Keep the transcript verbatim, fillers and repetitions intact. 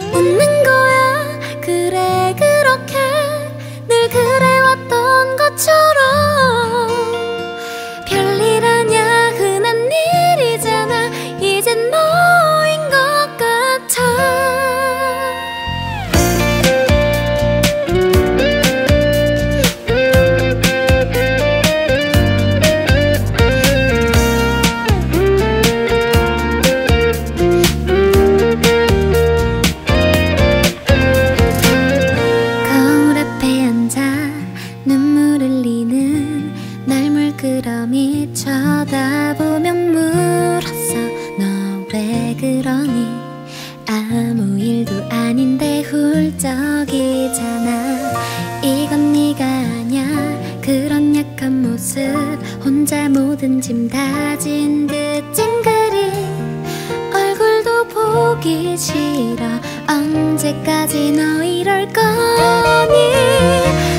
웃는 거야. 그래 그렇게 늘 그래왔던 것처럼. 별일 아냐 흔한 일이잖아. 이젠 너인 것 같아. 그럼이 쳐다보면 물었어. 너 왜 그러니? 아무 일도 아닌데 훌쩍이잖아. 이건 네가 아냐. 그런 약한 모습 혼자 모든 짐 다진 듯 찡그리. 얼굴도 보기 싫어. 언제까지 너 이럴 거니?